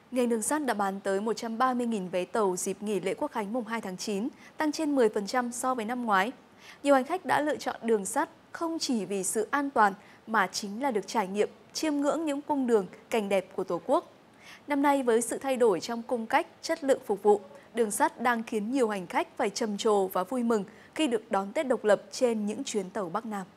Ngành đường sắt đã bán tới 130.000 vé tàu dịp nghỉ lễ Quốc khánh mùng 2 tháng 9, tăng trên 10% so với năm ngoái. Nhiều hành khách đã lựa chọn đường sắt không chỉ vì sự an toàn mà chính là được trải nghiệm, chiêm ngưỡng những cung đường, cảnh đẹp của Tổ quốc. Năm nay với sự thay đổi trong cung cách, chất lượng phục vụ, đường sắt đang khiến nhiều hành khách phải trầm trồ và vui mừng khi được đón Tết độc lập trên những chuyến tàu Bắc Nam.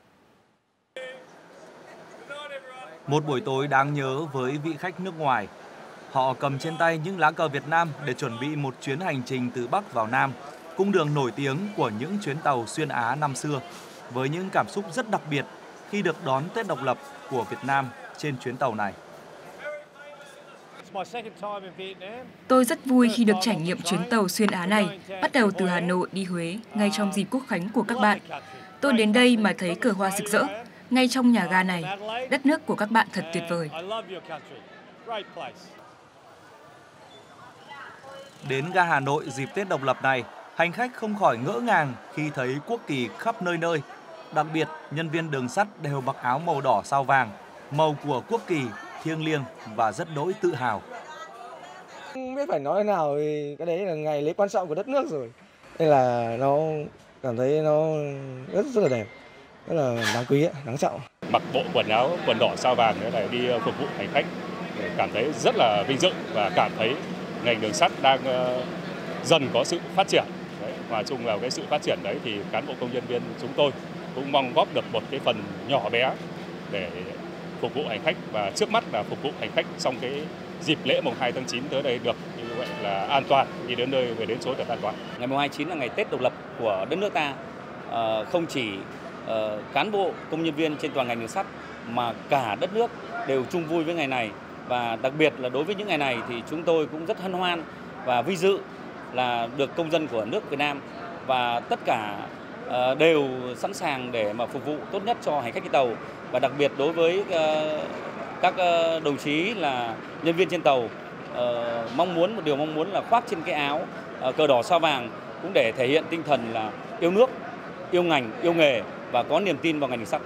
Một buổi tối đáng nhớ với vị khách nước ngoài. Họ cầm trên tay những lá cờ Việt Nam để chuẩn bị một chuyến hành trình từ Bắc vào Nam, cung đường nổi tiếng của những chuyến tàu xuyên Á năm xưa, với những cảm xúc rất đặc biệt khi được đón Tết độc lập của Việt Nam trên chuyến tàu này. Tôi rất vui khi được trải nghiệm chuyến tàu xuyên Á này, bắt đầu từ Hà Nội đi Huế, ngay trong dịp Quốc khánh của các bạn. Tôi đến đây mà thấy cờ hoa rực rỡ, ngay trong nhà ga này. Đất nước của các bạn thật tuyệt vời. Đến ga Hà Nội dịp Tết độc lập này, hành khách không khỏi ngỡ ngàng khi thấy quốc kỳ khắp nơi nơi. Đặc biệt, nhân viên đường sắt đều mặc áo màu đỏ sao vàng, màu của quốc kỳ, thiêng liêng và rất đỗi tự hào. Không biết phải nói thế nào thì cái đấy là ngày lễ quan trọng của đất nước rồi. Nên là nó cảm thấy nó rất là đẹp, rất là đáng quý, đáng trọng. Mặc bộ quần đỏ sao vàng thế này đi phục vụ hành khách, cảm thấy rất là vinh dự và cảm thấy ngành đường sắt đang dần có sự phát triển. Và chung vào cái sự phát triển đấy thì cán bộ công nhân viên chúng tôi cũng mong góp được một cái phần nhỏ bé để phục vụ hành khách, và trước mắt là phục vụ hành khách trong cái dịp lễ mùng 2 tháng 9 tới đây được như vậy là an toàn, đi đến nơi về đến chốn được an toàn. Ngày mùng 2 tháng 9 là ngày Tết độc lập của đất nước ta. Không chỉ cán bộ công nhân viên trên toàn ngành đường sắt mà cả đất nước đều chung vui với ngày này, và đặc biệt là đối với những ngày này thì chúng tôi cũng rất hân hoan và vinh dự là được công dân của nước Việt Nam, và tất cả đều sẵn sàng để mà phục vụ tốt nhất cho hành khách đi tàu. Và đặc biệt đối với các đồng chí là nhân viên trên tàu, một điều mong muốn là khoác trên cái áo cờ đỏ sao vàng cũng để thể hiện tinh thần là yêu nước, yêu ngành, yêu nghề và có niềm tin vào ngành đường sắt.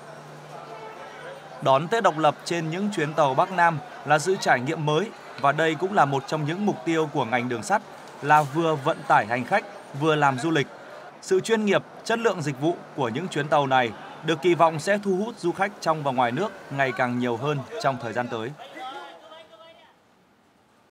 Đón Tết độc lập trên những chuyến tàu Bắc Nam là sự trải nghiệm mới, và đây cũng là một trong những mục tiêu của ngành đường sắt là vừa vận tải hành khách, vừa làm du lịch. Sự chuyên nghiệp, chất lượng dịch vụ của những chuyến tàu này được kỳ vọng sẽ thu hút du khách trong và ngoài nước ngày càng nhiều hơn trong thời gian tới.